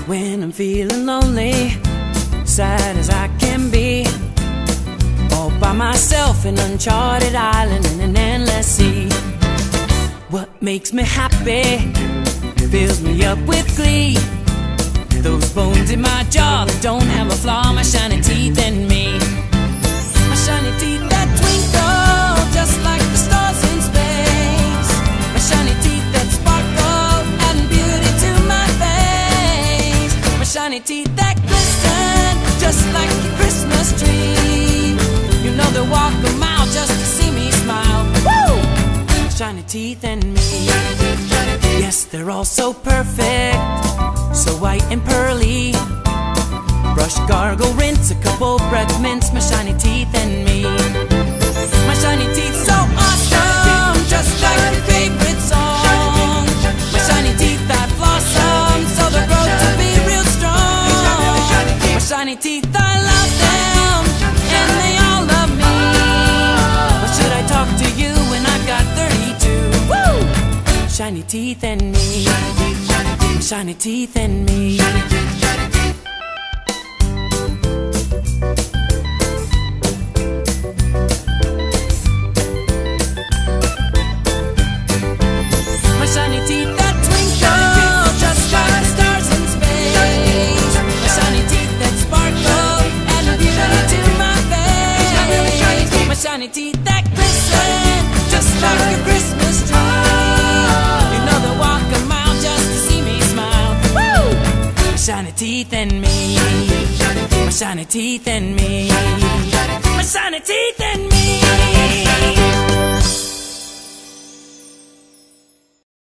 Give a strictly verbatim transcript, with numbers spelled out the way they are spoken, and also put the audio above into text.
When I'm feeling lonely, sad as I can be, all by myself in an uncharted island in an endless sea. What makes me happy fills me up with glee. Those bones in my jaw that don't have a flaw, my shiny teeth and me. My shiny teeth that twinkle just like the stars in space. My shiny teeth that sparkle, adding beauty to my face. My shiny teeth that glisten just like a Christmas tree. You know they'll walk a mile just to see me smile. Woo! Shiny teeth and me. Yes, they're all so perfect, so white and pearly. Brush, gargle, rinse, a couple breath mints. My shiny teeth and me. My shiny teeth so awesome, just like your favorite song. My shiny teeth that blossom, so they grow to be real strong. My shiny teeth, I love them, and they all love me. But should I talk to you when I've got thirty-two? Woo! Shiny teeth and me. Shiny teeth and me. My shiny teeth that twinkle just like stars in space. My shiny teeth that sparkle, adding beauty to my face. My shiny teeth that glisten just like a Christmas tree. You know they'll walk a mile just to see me smile. Woo! My shiny teeth and me. My shiny teeth and me. My shiny teeth and me.